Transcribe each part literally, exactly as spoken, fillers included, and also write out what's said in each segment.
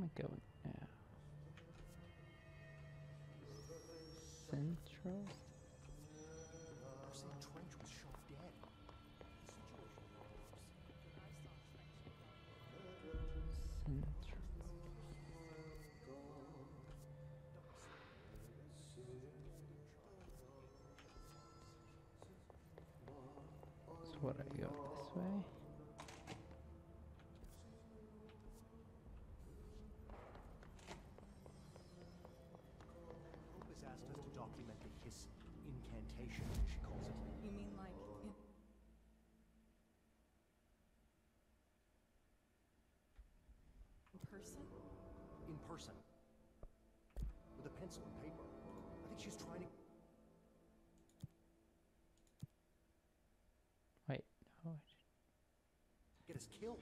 am I going now? Central? They're saying Trench was shot dead. The situation Central. So what, I go this way? Hope has asked us to document the hiss incantation, she calls it. You mean like in person? In person. With a pencil and paper. I think she's trying to Wait, no. I didn't. get us killed.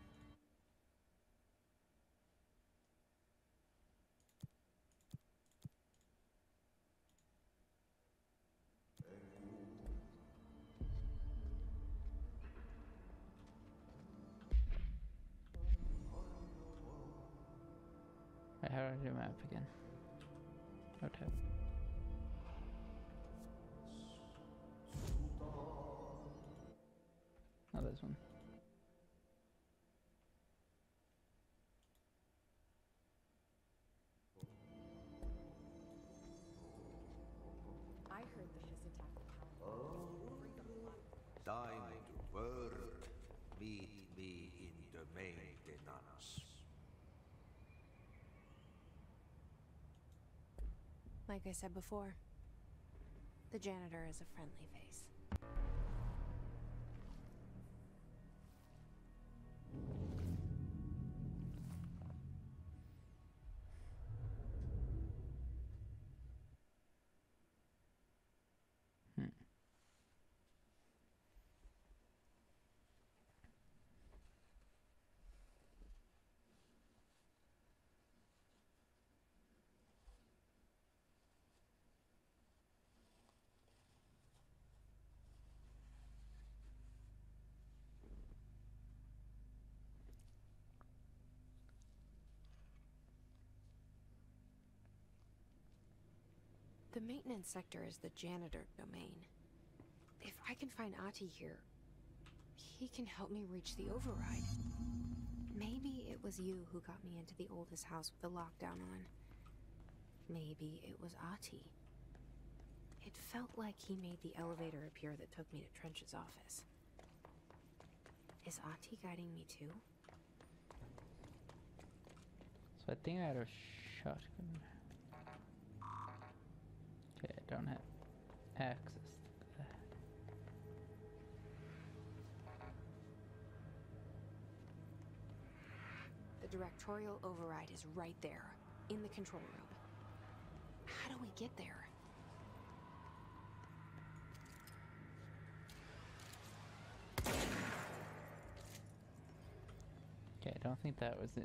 Wait, how do I do map again? Oh, tab. Oh, this one. I heard that his attack Time to work. Meet me in the maintenance. Like I said before, the janitor is a friendly face. Hmm. The maintenance sector is the janitor domain. If I can find Ahti here, he can help me reach the override. Maybe it was you who got me into the oldest house with the lockdown on. Maybe it was Ahti. It felt like he made the elevator appear that took me to Trench's office. Is Ahti guiding me too? So I think I had a shotgun. Okay, I don't have access to that. The directorial override is right there, in the control room. How do we get there? Okay, I don't think that was it.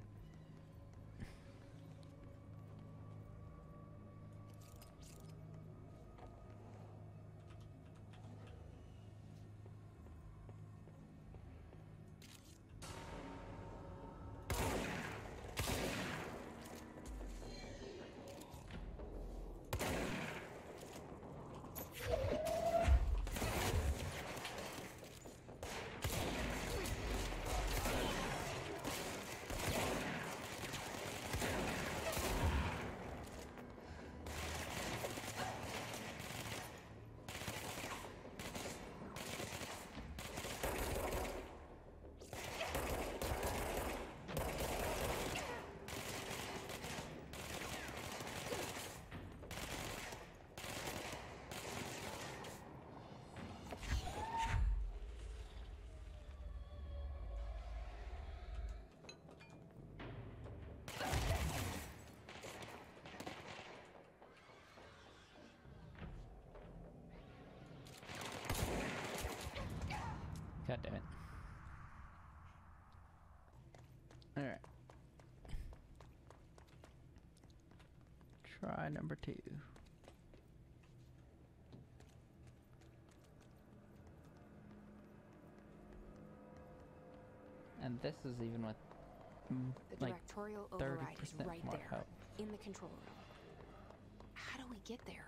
God damn it. Alright. Try number two. And this is even with mm, The like directorial thirty override is percent right more there, health. in the control room. How do we get there?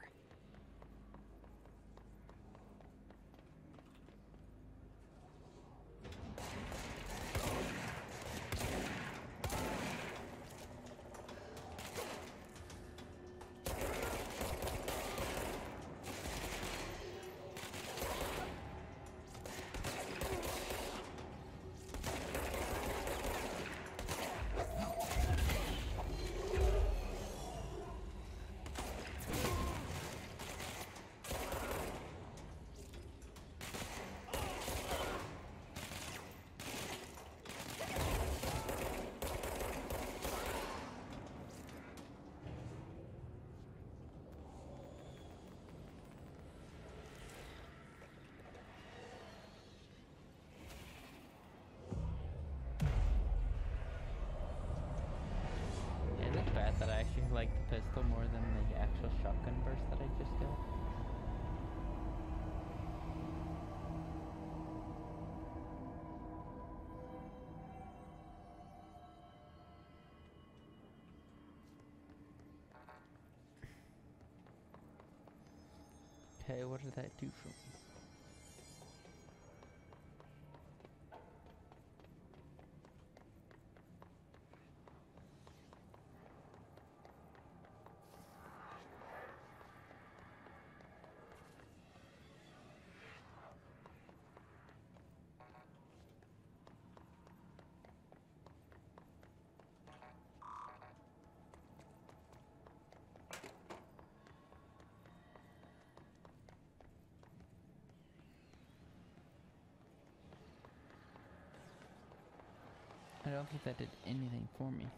Is it bad that I actually like the pistol more than the actual shotgun burst that I just got? Okay, what did that do for me? I don't think that did anything for me.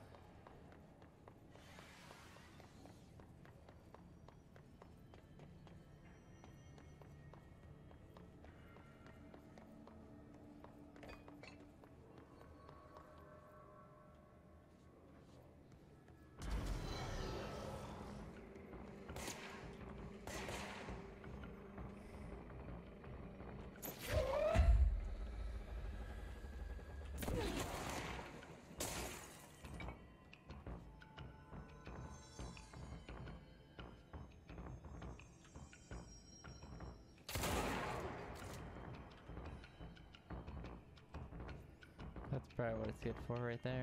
That's probably what it's good for right there.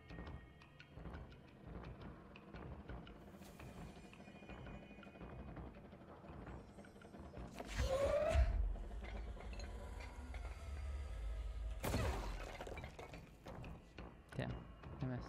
Damn, I missed.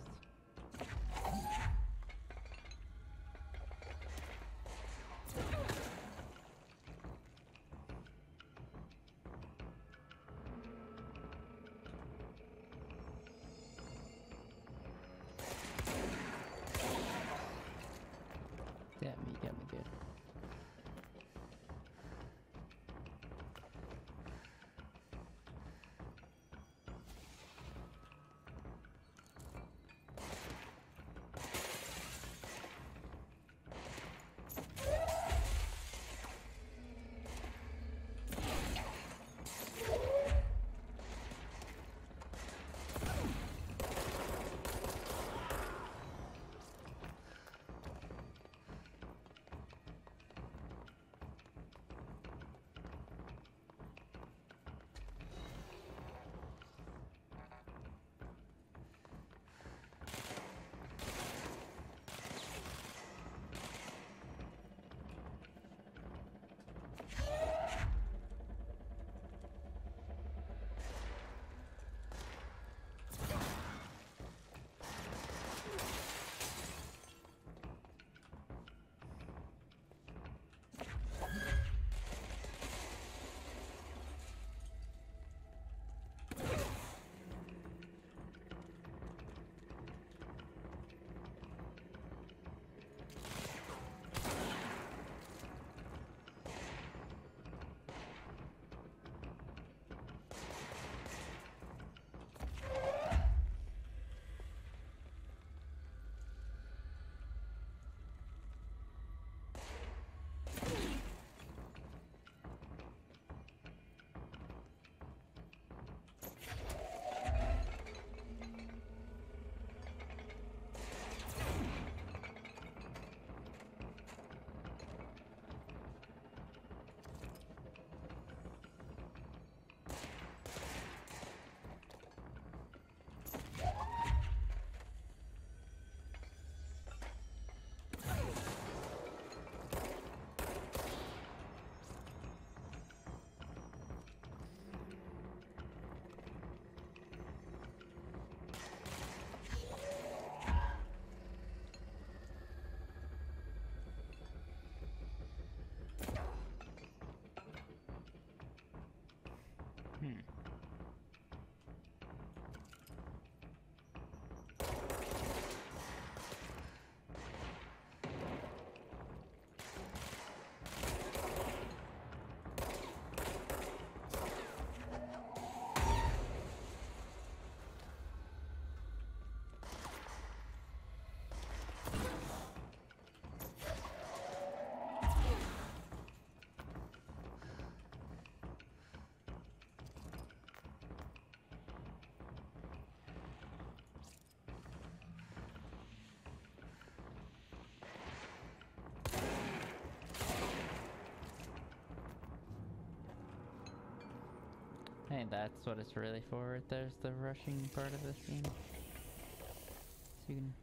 think that's what it's really for. There's the rushing part of the scene. So you can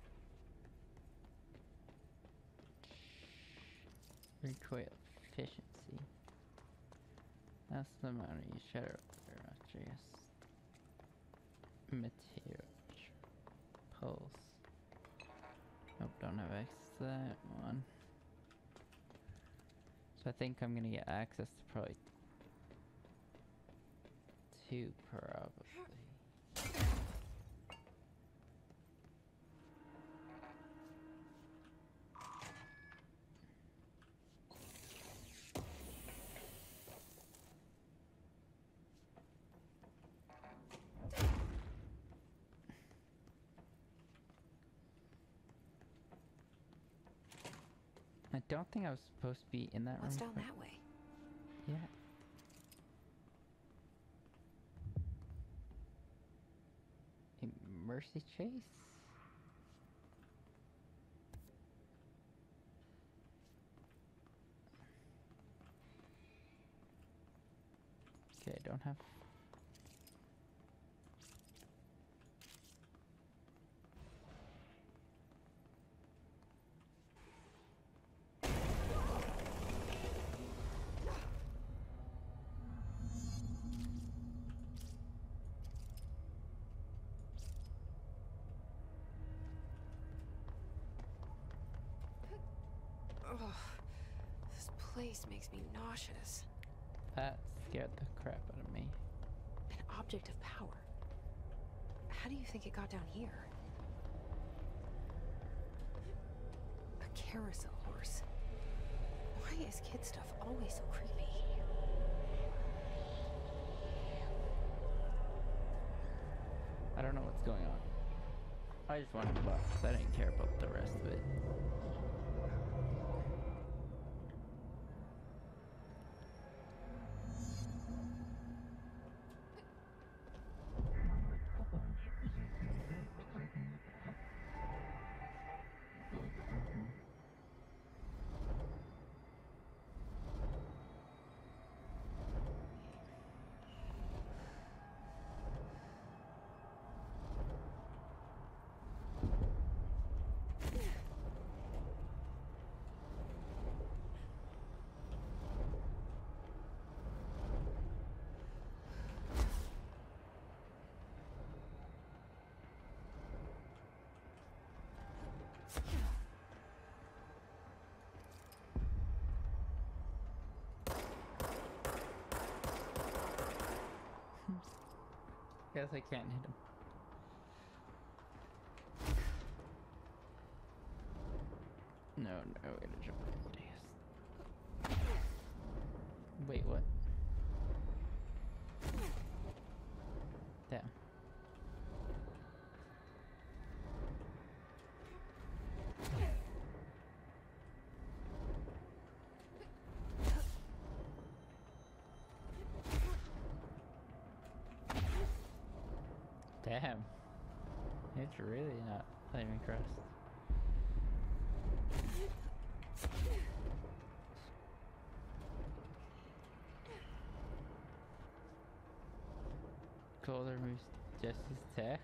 recoil efficiency. That's the amount of use shadow there, material pulse. Nope, don't have access to that one. So I think I'm gonna get access to probably two, probably. I don't think I was supposed to be in that What's room. down that way? Yeah. A mercy chase? Okay, I don't have... Ugh, this place makes me nauseous. That scared the crap out of me. An object of power. How do you think it got down here? A carousel horse. Why is kid stuff always so creepy? I don't know what's going on. I just wanted the box. I didn't care about the rest of it. Guess I can't hit him. No, no way to jump in. Wait, what? Damn. Damn. It's really not flaming crust. Colder removes Jesse's text.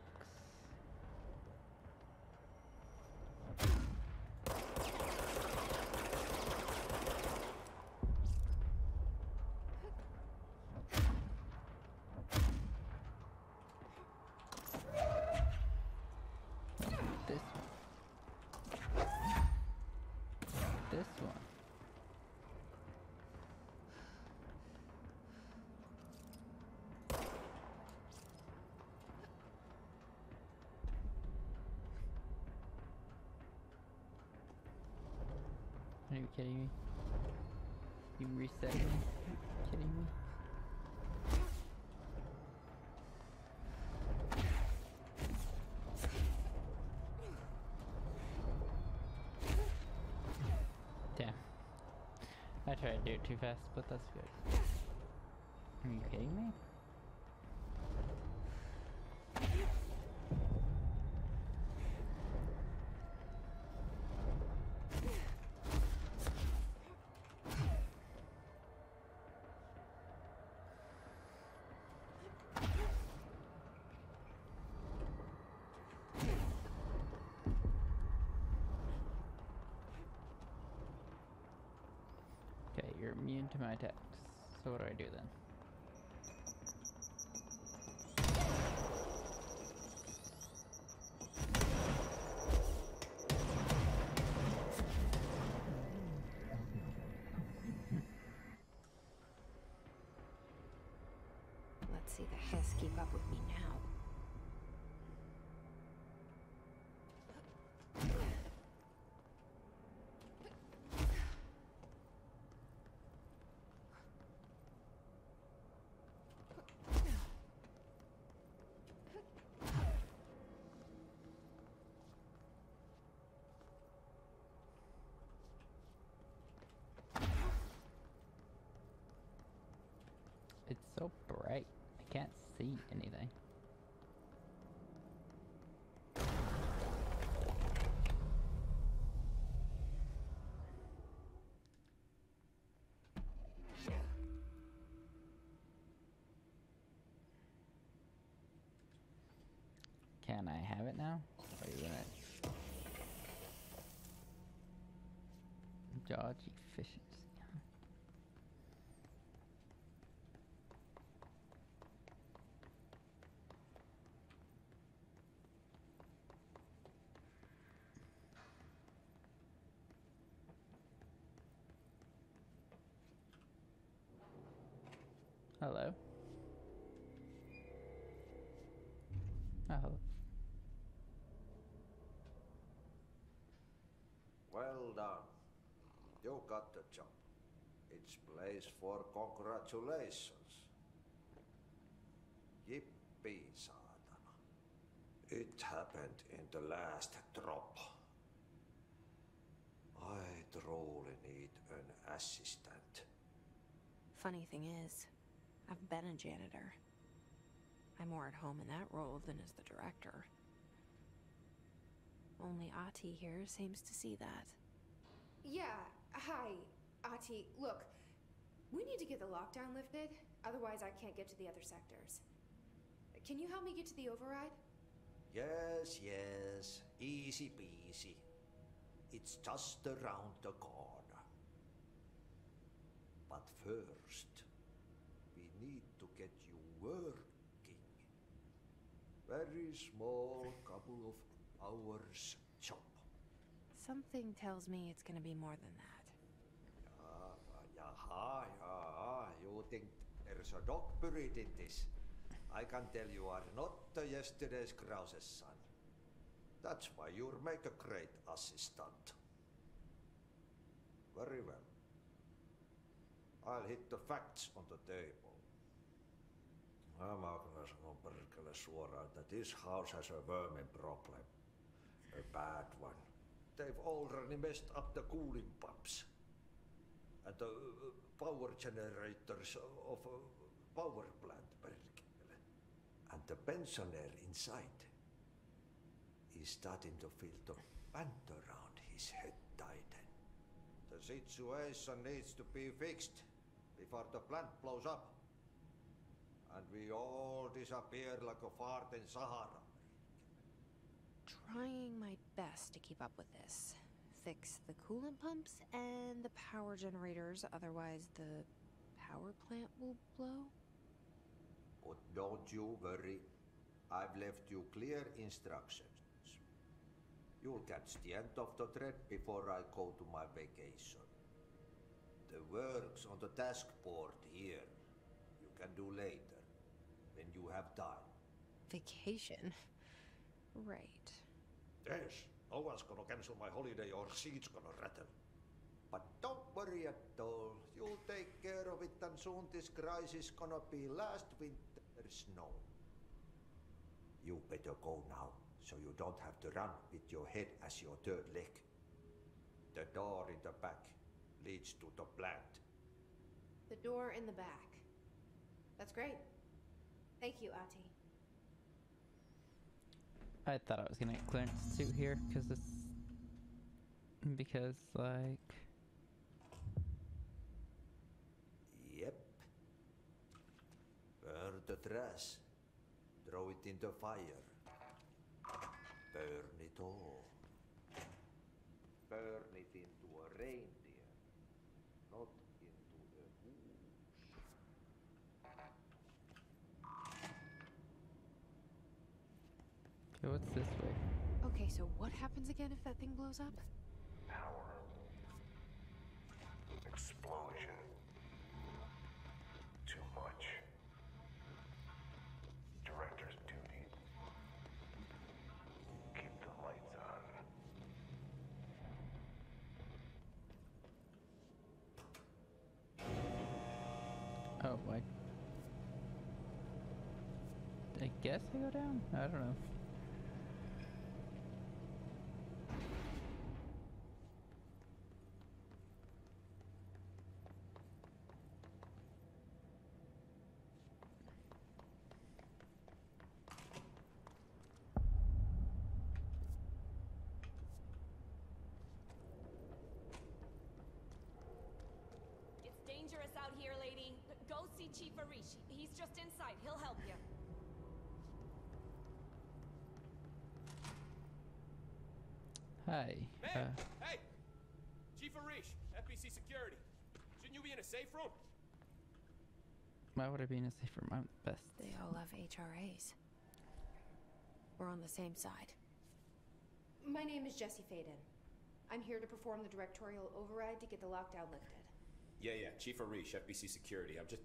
This one. This one. Are you kidding me? You reset me? Are you kidding me? Damn. I tried to do it too fast, but that's good. Are you kidding me? Okay, you're immune to my attacks. So what do I do then? Let's see the hiss keep up with me now. It's so bright. I can't see anything. Can I have it now? Or are you gonna dodge efficiency? Huh? Hello? Oh. Well done. You got the job. It's place for congratulations. Yippee, saatana. It happened in the last drop. I truly need an assistant. Funny thing is, I've been a janitor. I'm more at home in that role than as the director. Only Ati here seems to see that. Yeah, hi, Ati. Look, we need to get the lockdown lifted, otherwise I can't get to the other sectors. Can you help me get to the override? Yes, yes. Easy peasy. It's just around the corner. But first, we need to get you working. Very small couple of hours job. Something tells me it's gonna be more than that. Yeah, jaha, jaha. You think there's a dog buried in this? I can tell you are not the yesterday's Krause's son. That's why you'll make a great assistant. Very well. I'll hit the facts on the table. Mä kyllä sanon perkele suoraan, that this house has a vermin problem. A bad one. They've already messed up the cooling pumps. And the uh, power generators of a power plant, perkele. And the pensioner inside is starting to feel the band around his head tighten. The situation needs to be fixed before the plant blows up. And we all disappear like a fart in Sahara. Trying my best to keep up with this. Fix the coolant pumps and the power generators, otherwise the power plant will blow? But don't you worry. I've left you clear instructions. You'll catch the end of the thread before I go to my vacation. The work's on the task board here. You can do later, when you have time. Vacation? Right. Yes, no one's gonna cancel my holiday or seat's gonna rattle. But don't worry at all. You'll take care of it, and soon this crisis gonna be last winter's snow. You better go now, so you don't have to run with your head as your third leg. The door in the back leads to the plant. The door in the back. That's great. Thank you, Ati. I thought I was gonna get clearance too here, because it's... Because, like... Yep. Burn the trash. Throw it in the fire. Burn it all. Burn it into a reindeer, not into Okay, so what happens again if that thing blows up? Power. Explosion. Too much. Director's duty. Keep the lights on. Oh, I... I guess I go down? I don't know. It's dangerous out here, lady. Go see Chief Arish. He's just inside. He'll help you. Hi. Hey! Uh, Hey! Chief Arish, F B C Security. Shouldn't you be in a safe room? why would I be in a safe room? I'm the best. They all have H R As. We're on the same side. My name is Jessie Faden. I'm here to perform the directorial override to get the lockdown lifted. Yeah, yeah, Chief Arish, F B C Security. I'm just...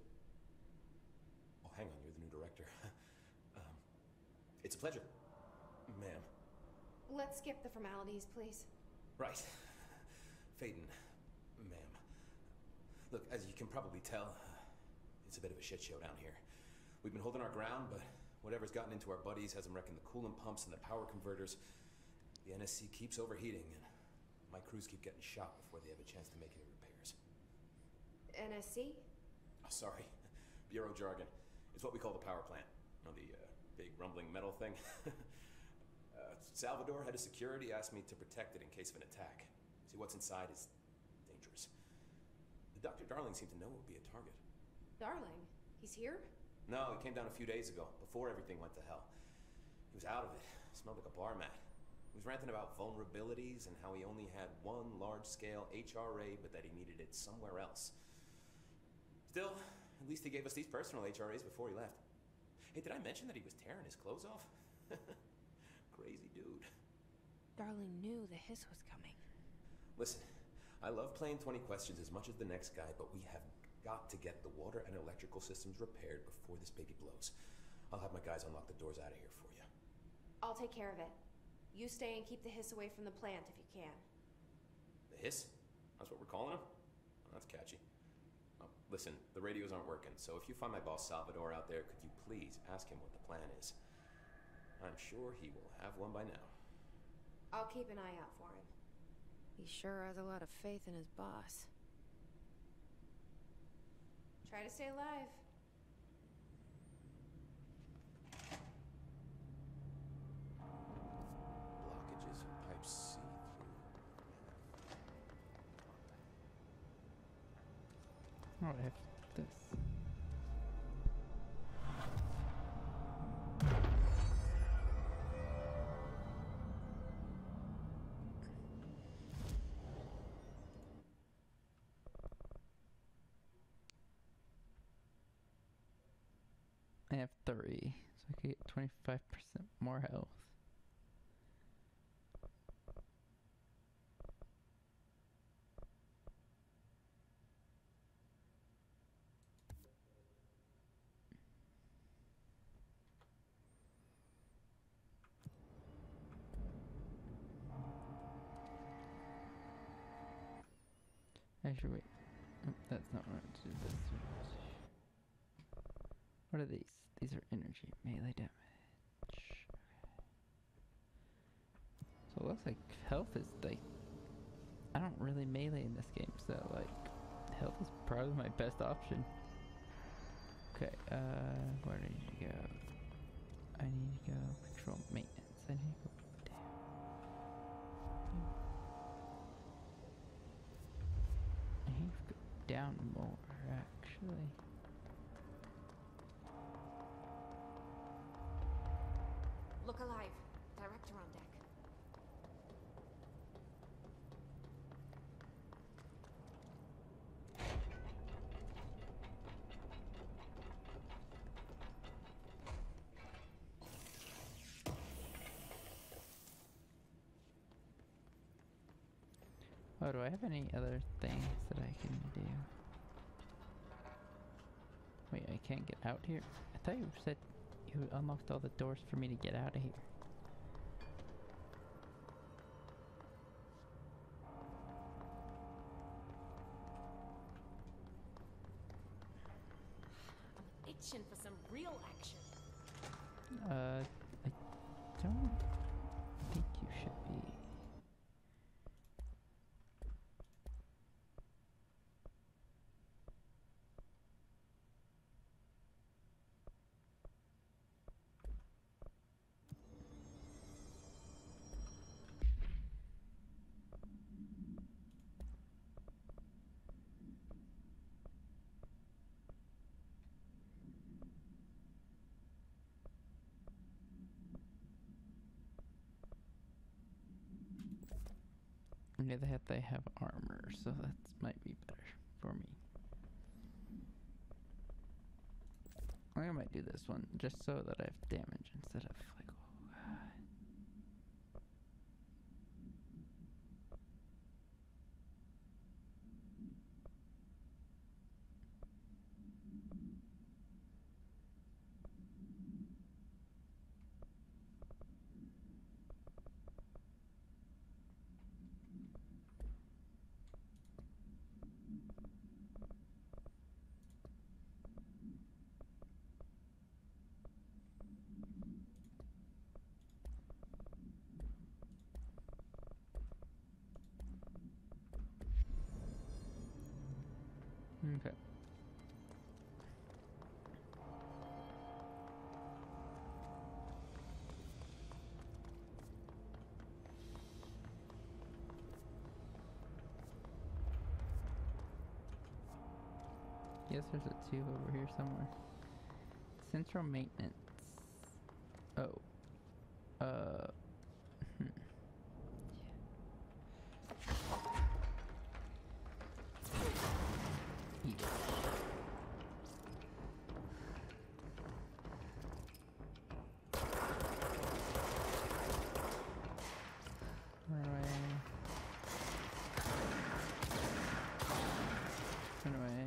Oh, hang on, you're the new director. um, it's a pleasure, ma'am. Let's skip the formalities, please. Right. Faden, ma'am. Look, as you can probably tell, it's a bit of a shit show down here. We've been holding our ground, but whatever's gotten into our buddies has them wrecking the coolant pumps and the power converters. The N S C keeps overheating, and my crews keep getting shot before they have a chance to make any repairs. N S C? Oh, sorry. Bureau jargon. It's what we call the power plant. You know, the uh, big rumbling metal thing? uh, Salvador, head of security, asked me to protect it in case of an attack. See, what's inside is dangerous. The Doctor Darling seemed to know it would be a target. Darling, he's here? No, he came down a few days ago, before everything went to hell. He was out of it. Smelled like a bar mat. He was ranting about vulnerabilities and how he only had one large-scale H R A, but that he needed it somewhere else. Still, at least he gave us these personal H R As before he left. Hey, did I mention that he was tearing his clothes off? Crazy dude. Darling knew the hiss was coming. Listen, I love playing twenty questions as much as the next guy, but we have got to get the water and electrical systems repaired before this baby blows. I'll have my guys unlock the doors out of here for you. I'll take care of it. You stay and keep the hiss away from the plant if you can. The hiss? That's what we're calling him? Oh, that's catchy. Oh, listen, the radios aren't working, so if you find my boss Salvador out there, could you please ask him what the plan is? I'm sure he will have one by now. I'll keep an eye out for him. He sure has a lot of faith in his boss. Try to stay alive. Blockages and pipes see through. Oh, I have this. I have three, so I could get twenty-five percent more health. Actually, wait. Oh, that's not what I want to do. This. What are these? These are energy melee damage. Okay. So it looks like health is like, I don't really melee in this game, so like health is probably my best option. Okay, uh, where do I need to go? I need to go control maintenance. I need to go down. I need to go down more, actually. Look alive. Director on deck. Oh, do I have any other things that I can do? Wait, I can't get out here? I thought you said you unlocked all the doors for me to get out of here. Itching for some real action. Uh, I don't think you should be. Yeah, they have, they have armor, so that might be better for me. I think I might do this one, just so that I have damage instead of like, oh, God. Okay. Yes, there's a tube over here somewhere. Central maintenance. Oh. Uh. Hmm. Yeah. Run away. Run away.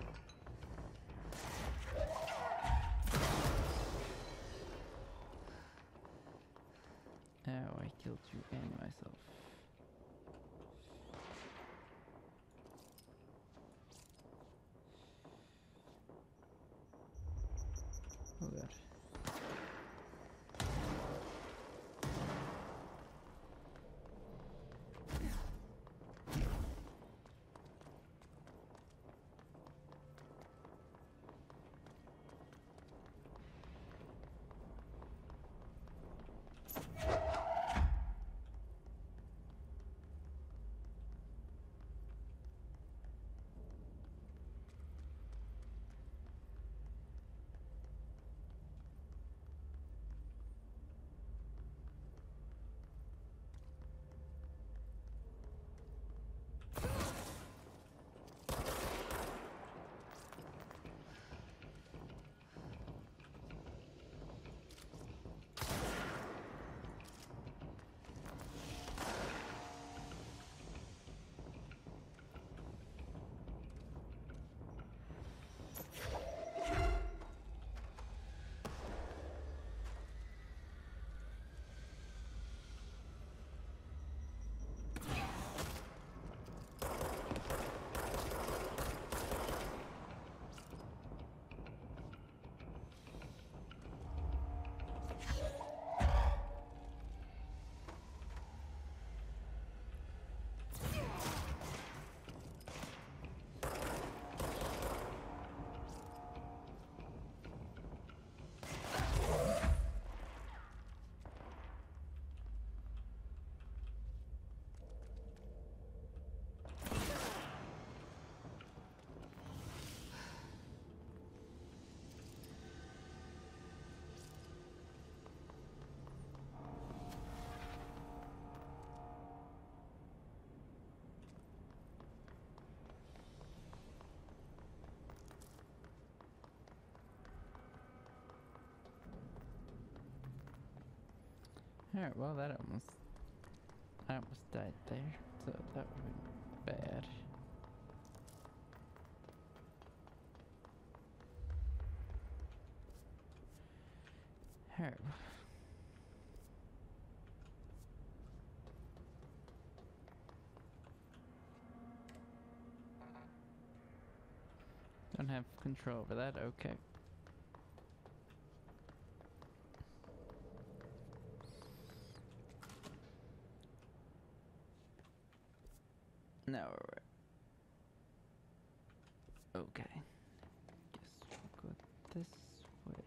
Oh, I killed you and myself. Oh god. Alright, well that almost, I almost died there, so that would have been bad. Her. Don't have control over that, okay. Now we're okay. Guess we'll go this way.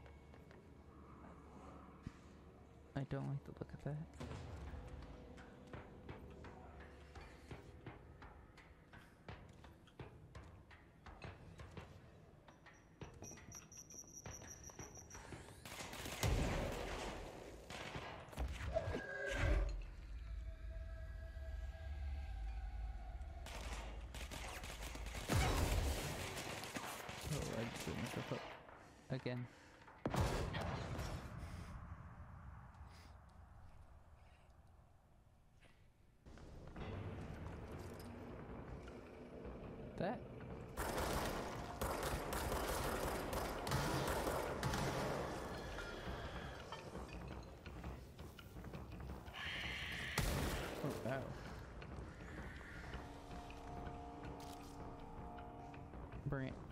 I don't like the look of that. Again. That. Oh, wow. Bring it.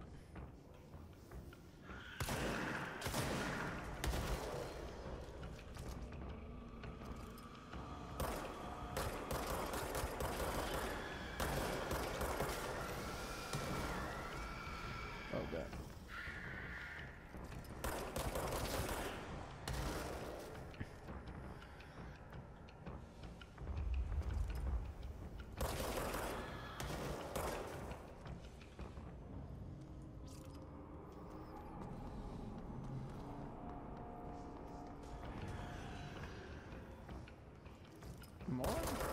More?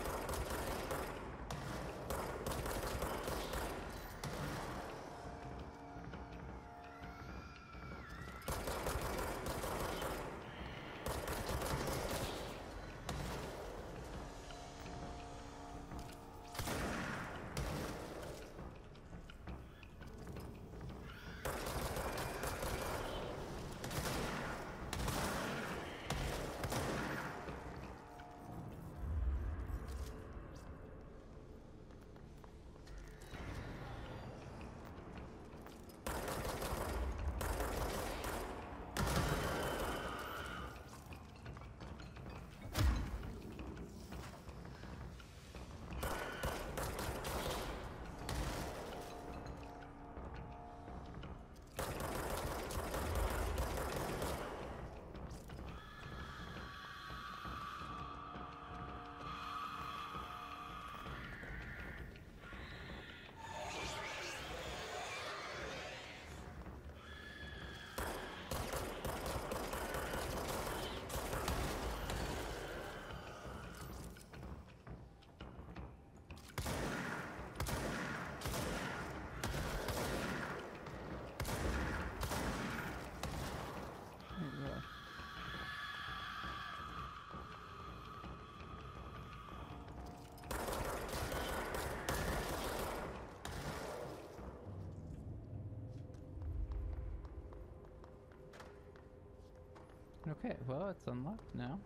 Okay, well, it's unlocked now.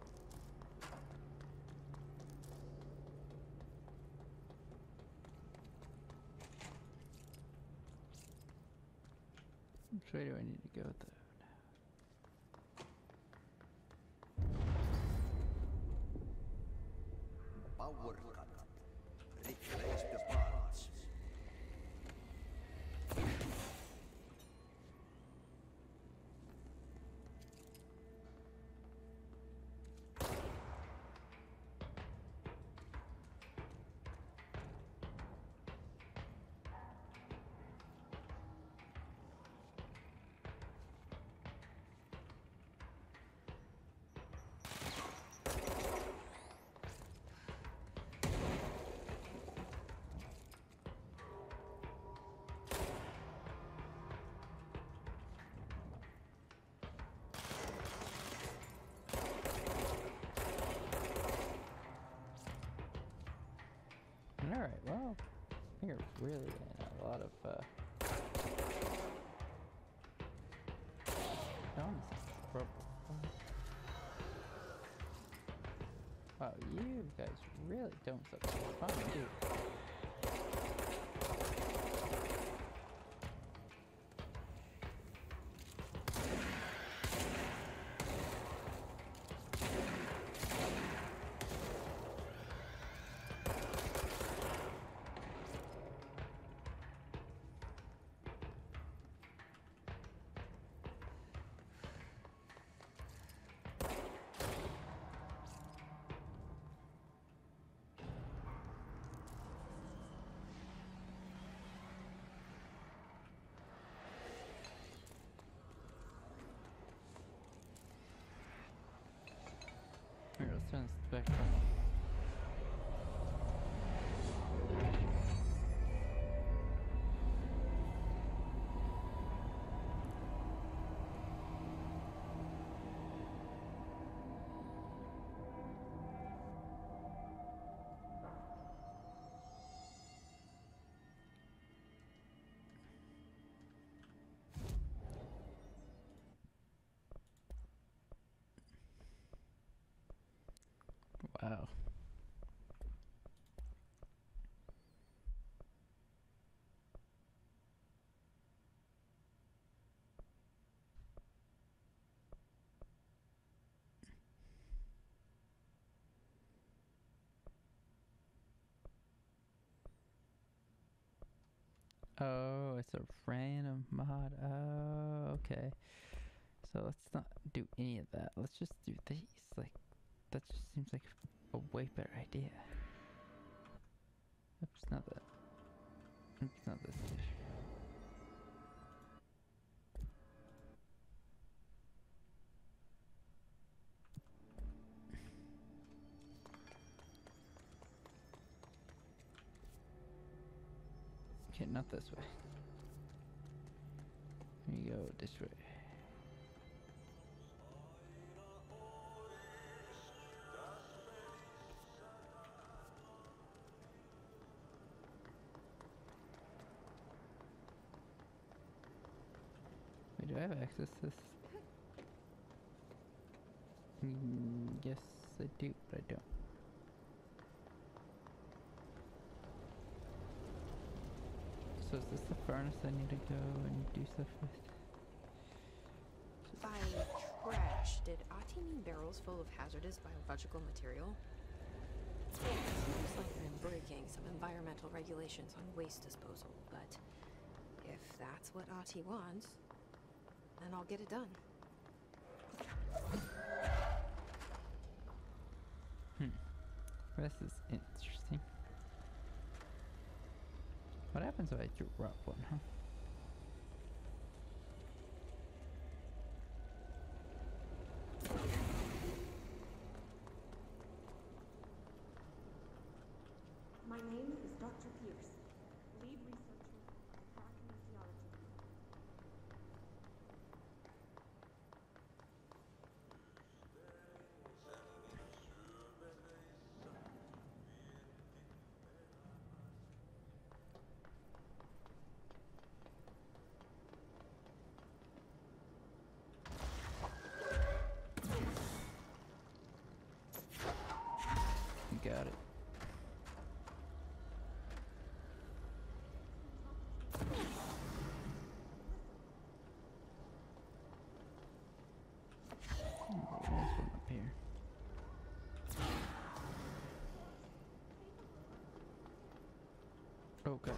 Which way do I need to go though? Power cut. Replace the parts. really in a lot of, uh... illnesses. Pro- Wow, you guys really don't suck fun, do you? Here, let's turn this back on. Wow. Oh, it's a random mod. Oh, okay. So let's not do any of that. Let's just do these. Like, that just seems like a way better idea. Oops, not that. Oops, not this dish. Okay, not this way. Here you go, this way. Wait, do I have access to this? Mm, yes, I do, but I don't. So is this the furnace I need to go and do stuff with? By trash, did Ati mean barrels full of hazardous biological material? Seems like I'm breaking some environmental regulations on waste disposal, but if that's what Ati wants, then I'll get it done. Hmm. This is interesting. What happens if I drop one, huh? My name is Doctor Pierce, lead researcher at parakinesiology. You got it. Oh, there's one up here. Oh god.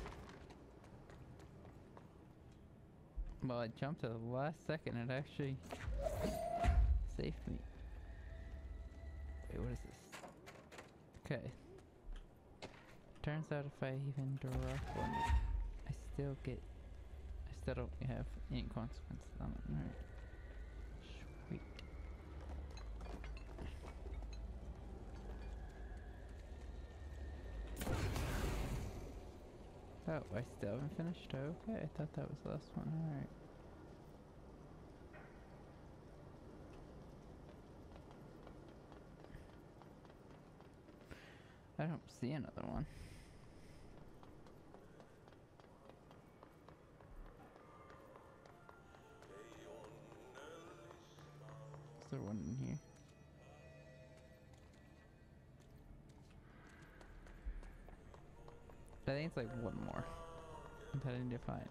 Well, I jumped at the last second. It actually saved me. Wait, what is this? Okay. Turns out if I even drop one, I still get. I still don't have any consequences on it. Alright. Sweet. Oh, I still haven't finished? Okay, I thought that was the last one. Alright. I don't see another one. Is there one in here? I think it's like one more that I need to find.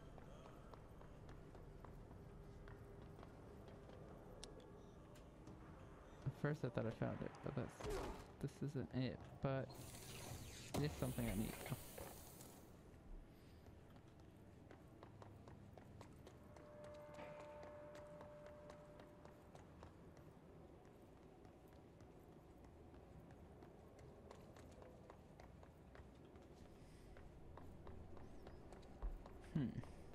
At first I thought I found it, but that's, this isn't it, but it is something I need. Hmm.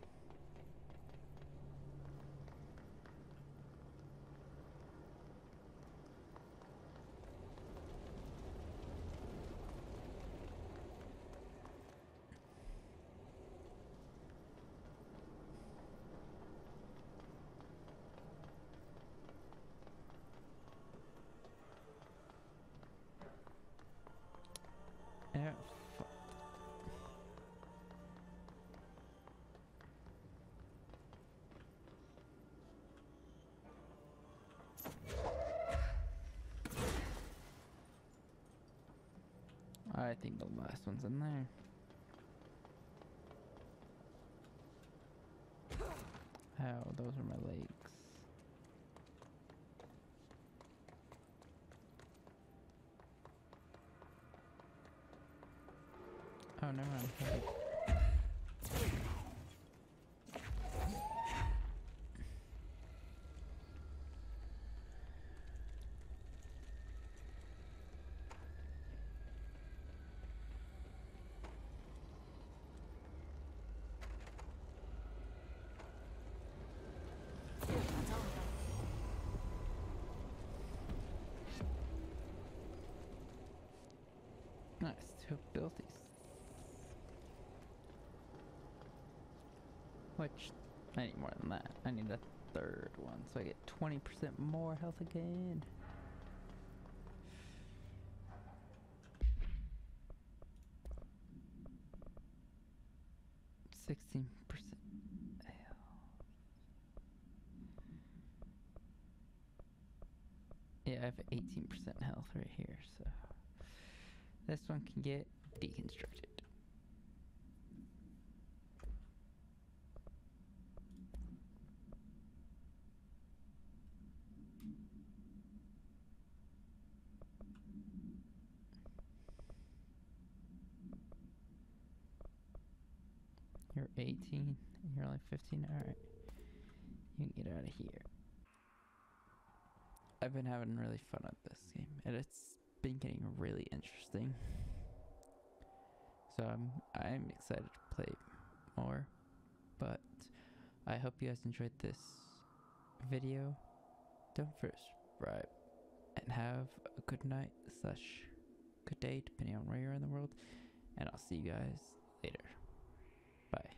Yeah. fu- I think the last one's in there. How? Those are my legs. Oh, never mind. Okay. Nice, two abilities. Which, I need more than that. I need a third one, so I get twenty percent more health again. sixteen percent health. Yeah, I have eighteen percent health right here, so this one can get deconstructed. You're eighteen, and you're only fifteen. Alright, you can get out of here. I've been having really fun at this game, and it's been getting really interesting. So I'm I'm excited to play more, but I hope you guys enjoyed this video. Don't forget to subscribe, and have a good night slash good day, depending on where you're in the world, and I'll see you guys later. Bye.